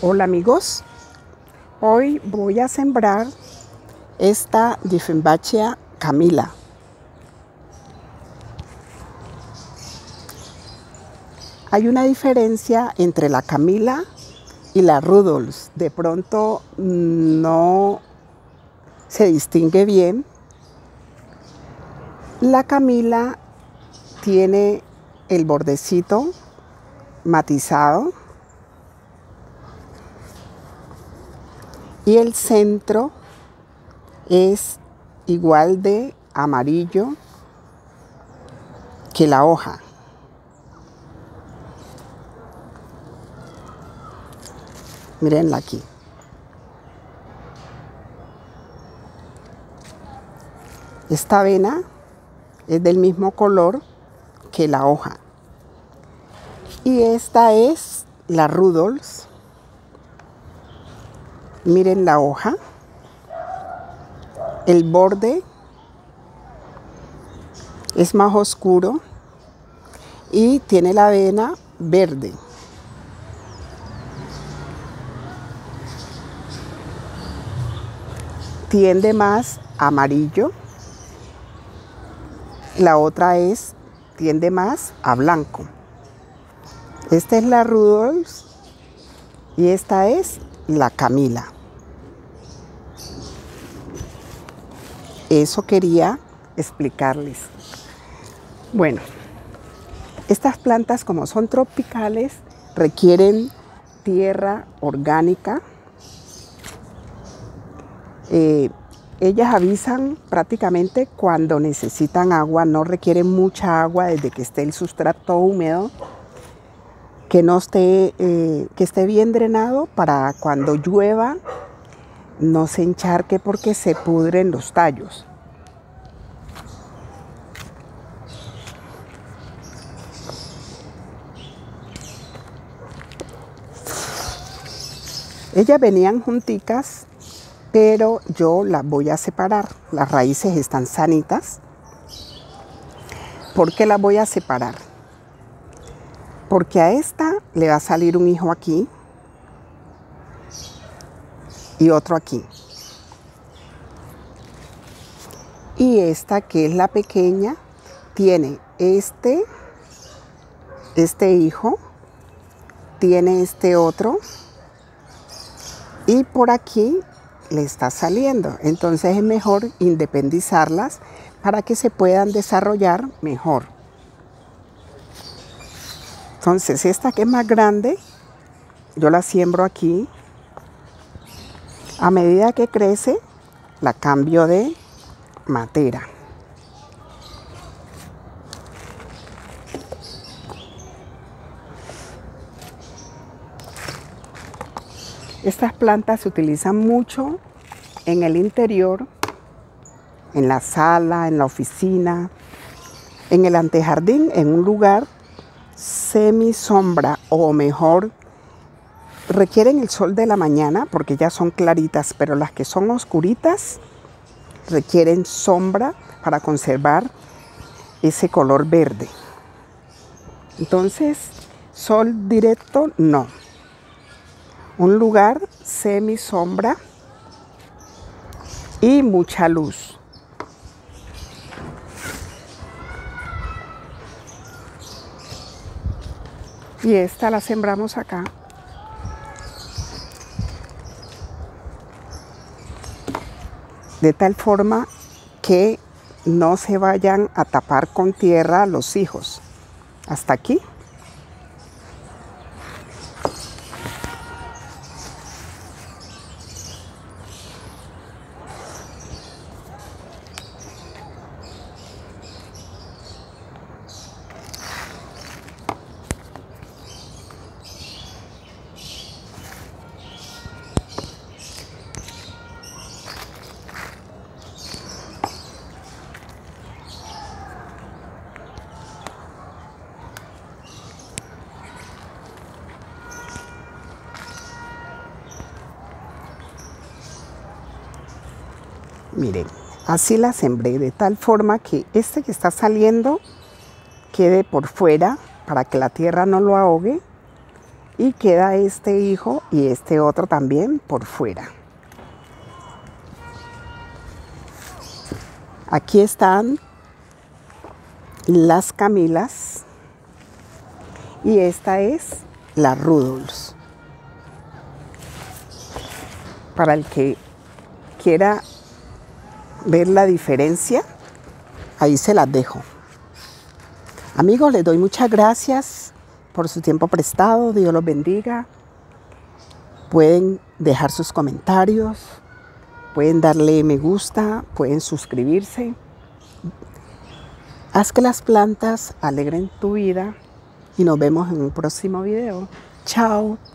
Hola amigos, hoy voy a sembrar esta Dieffenbachia Camilla. Hay una diferencia entre la Camilla y la Rudolfs. De pronto no se distingue bien. La Camilla tiene el bordecito matizado y el centro es igual de amarillo que la hoja. Mírenla aquí. Esta vena es del mismo color que la hoja. Y esta es la Rudolfs. Miren la hoja. El borde es más oscuro y tiene la vena verde. Tiende más a amarillo. La otra tiende más a blanco. Esta es la Rudolfs y esta es la Camilla. Eso quería explicarles. Bueno, estas plantas, como son tropicales, requieren tierra orgánica. Ellas avisan prácticamente cuando necesitan agua, no requieren mucha agua desde que esté el sustrato húmedo, que esté bien drenado para cuando llueva no se encharque porque se pudren los tallos. Ellas venían junticas, pero yo las voy a separar. Las raíces están sanitas. ¿Por qué las voy a separar? Porque a esta le va a salir un hijo aquí y otro aquí. Y esta, que es la pequeña, tiene este hijo, tiene este otro y por aquí le está saliendo. Entonces es mejor independizarlas para que se puedan desarrollar mejor. Entonces esta, que es más grande, yo la siembro aquí. A medida que crece, la cambio de matera. Estas plantas se utilizan mucho en el interior, en la sala, en la oficina, en el antejardín, en un lugar semisombra, o mejor, requieren el sol de la mañana porque ya son claritas, pero las que son oscuritas requieren sombra para conservar ese color verde. Entonces, sol directo no. Un lugar semisombra y mucha luz. Y esta la sembramos acá. De tal forma que no se vayan a tapar con tierra los hijos. Hasta aquí. Miren, así la sembré de tal forma que este que está saliendo quede por fuera para que la tierra no lo ahogue Y queda este hijo y este otro también por fuera. Aquí están las Camilas y esta es la Rudolfs. Para el que quiera ver la diferencia, ahí se las dejo. Amigos, les doy muchas gracias por su tiempo prestado. Dios los bendiga. Pueden dejar sus comentarios, pueden darle me gusta, pueden suscribirse. Haz que las plantas alegren tu vida y nos vemos en un próximo video. Chao.